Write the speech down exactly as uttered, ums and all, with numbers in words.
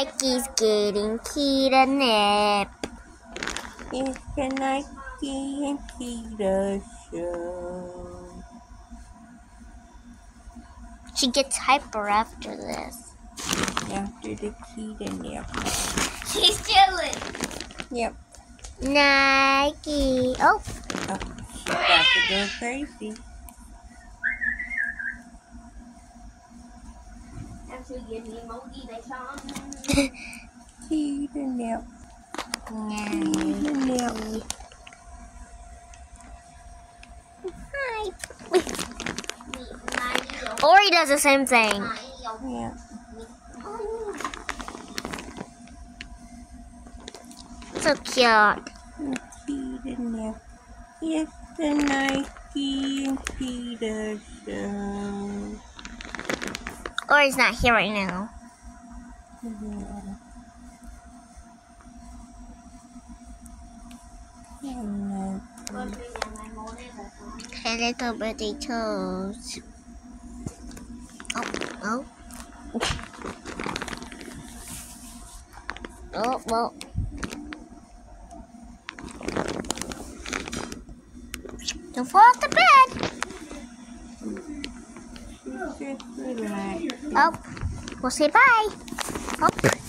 Nike's getting catnip. It's the Nike and Peter show. She gets hyper after this. After the catnip. She's chilling. Yep. Nike. Oh. Oh, she's about to go crazy. Catnip. Catnip. Hi. Ori does the same thing. Yeah. So cute. Catnip. It's the Nike and Peter show. Ori's not here right now. Yeah. And, uh, Hey, little birdie toes. Oh, oh. Oh, well. Don't fall off the bed. just relax. Oh, we'll say bye. Oh.